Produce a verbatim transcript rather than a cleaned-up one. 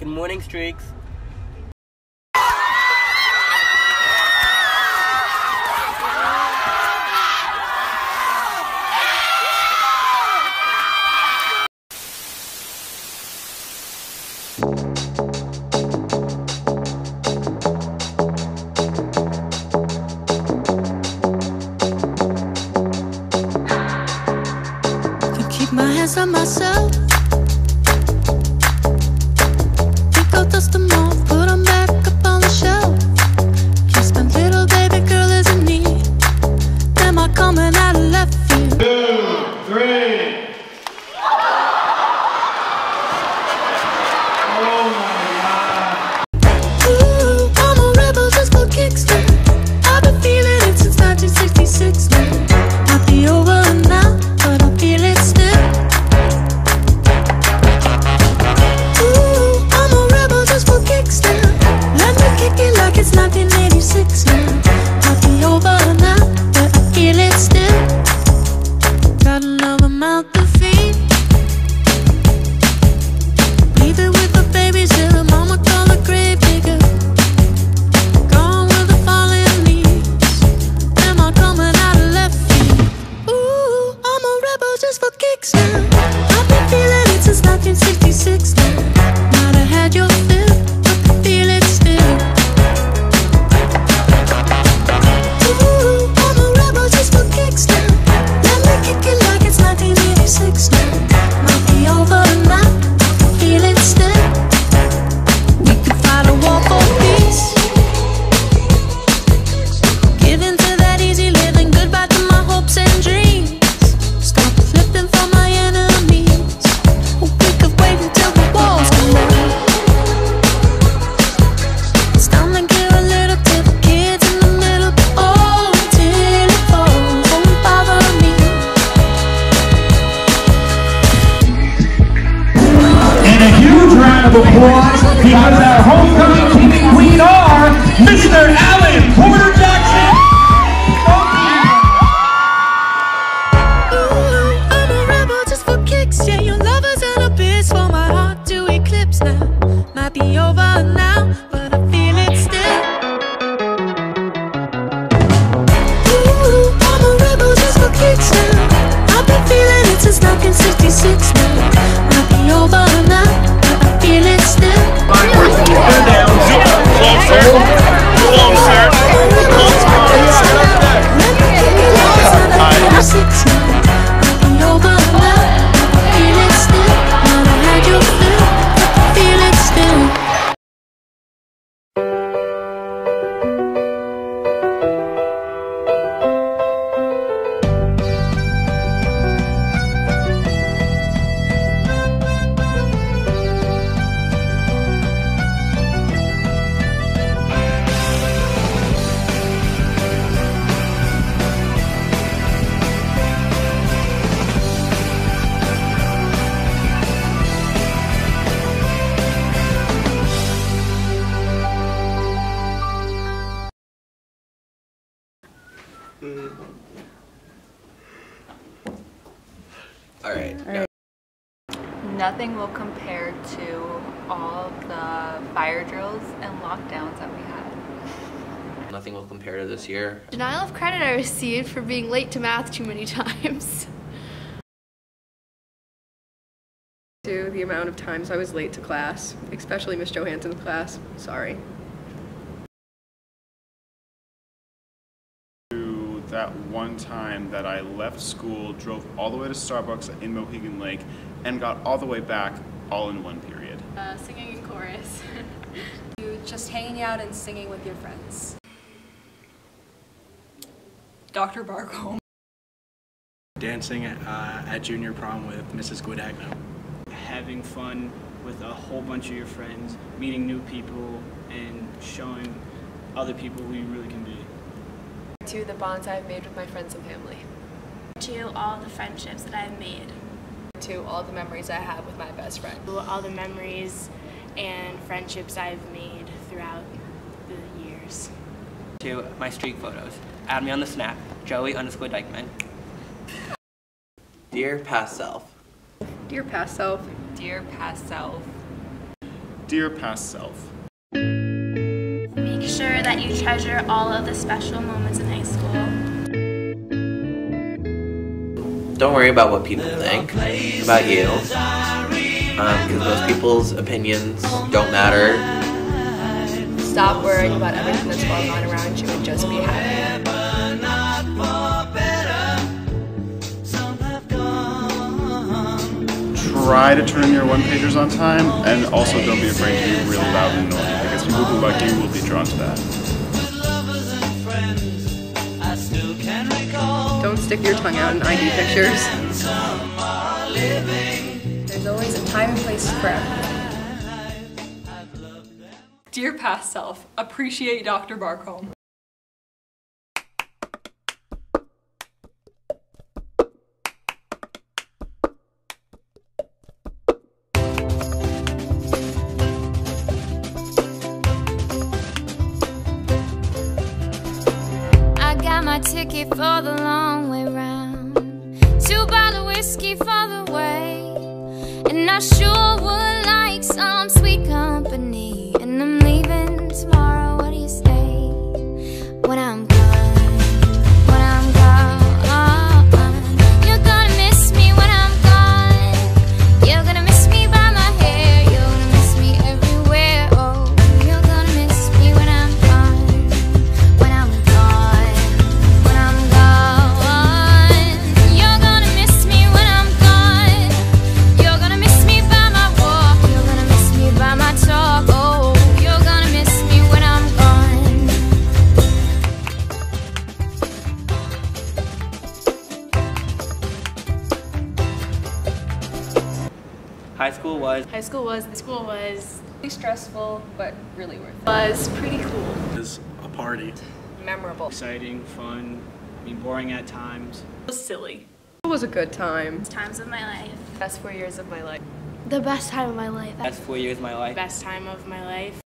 Good morning, Streaks. My hands on myself. Think I'll dust them off, put them back up on the shelf. Guess my little baby girl is in need. Am I coming out of left field? Two, three. Oh my God. Ooh, I'm a rebel just for kicks. I've been feeling it since nineteen sixty-six. Might be over now, but I feel it still. It's nineteen eighty-six now. Might be over now, but I feel it still. Got another mouth to feed. Leave it with the babies till the mama call the grave digger. Gone with the falling leaves. Am I coming out of left field? Ooh, I'm a rebel just for kicks now. I've been feeling it since nineteen sixty-six now. Might have had your fill, but I feel it still. Of applause because our homecoming king and queen are Mister Alan Porter Jackson. Ooh, I'm a rebel just for kicks. Yeah, your love is an abyss for my heart to eclipse now. Might be over now, but I feel it still. Ooh, I'm a rebel just for kicks now. I've been feeling it since nineteen sixty-six now. Might be over now. Feel it still. Go down. Closer. Closer. Closer. Mm. All right. All right. Nothing will compare to all the fire drills and lockdowns that we had. Nothing will compare to this year. Denial of credit I received for being late to math too many times. To the amount of times I was late to class, especially Miss Johansson's class. Sorry. That one time that I left school, drove all the way to Starbucks in Mohegan Lake, and got all the way back all in one period. Uh, singing in chorus. Just hanging out and singing with your friends. Doctor Barcombe. Dancing at, uh, at junior prom with Missus Guadagno. Having fun with a whole bunch of your friends, meeting new people, and showing other people who you really can be. To the bonds I've made with my friends and family. To all the friendships that I've made. To all the memories I have with my best friend. To all the memories and friendships I've made throughout the years. To my streak photos. Add me on the snap, Joey underscore Dykeman. Dear past self. Dear past self. Dear past self. Dear past self. Make sure that you treasure all of the special moments in high school. Don't worry about what people think about you, um, because most people's opinions don't matter. Stop worrying about everything that's going on around you and just be happy. Try to turn your one-pagers on time, and also don't be afraid to be real loud and annoying, because people who like you will be drawn to that. Don't stick your tongue out in I D pictures. There's always a time and place for everything. Dear past self, appreciate Doctor Barcombe. I got my ticket for the long way round, two bottle whiskey for the way, and I sure would like some sweet company. And I'm leaving tomorrow. What do you say? When I'm gone, when I'm gone, you're gonna miss me when I'm gone. You're gonna miss me by my hair. You're gonna miss me everywhere. Oh, you're gonna miss me when I'm gone, when I'm gone, when I'm gone. You're gonna miss me when I'm gone. You're gonna miss me by my walk. You're gonna miss me by my talk. Oh, you're gonna miss me when I'm gone. High school was High school was High school was Really stressful, but really worth it. was pretty cool. It was a party. Memorable. Exciting, fun, I mean boring at times. It was silly. It was a good time. times of my life. Best four years of my life. The best time of my life. best four years of my life. Best time of my life.